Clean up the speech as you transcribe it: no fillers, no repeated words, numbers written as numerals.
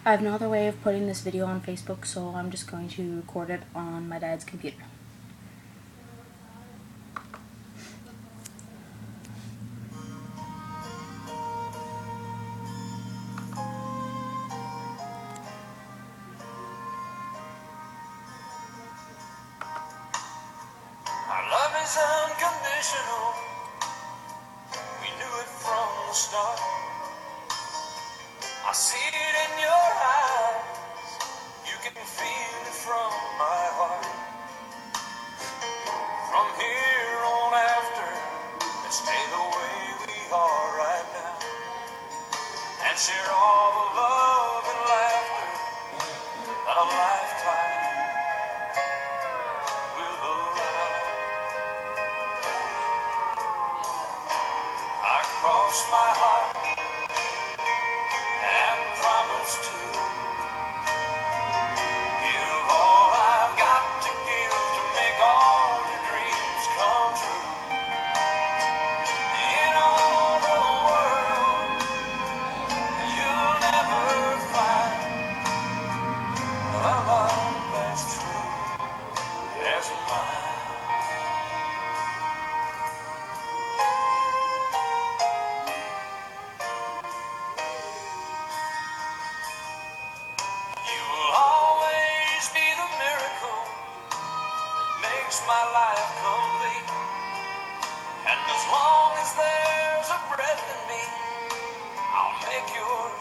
I have no other way of putting this video on Facebook, so I'm just going to record it on my dad's computer. Our love is unconditional. We knew it from the start. I see it in your eyes. You can feel it from my heart. From here on after, let's stay the way we are right now and share all the love and laughter that a lifetime will allow. I cross my heart and promise to give all I've got to give to make all your dreams come true. In all the world, you'll never find a love that's true as mine. You will always be the miracle that makes my life complete. And as long as there's a breath in me, I'll make your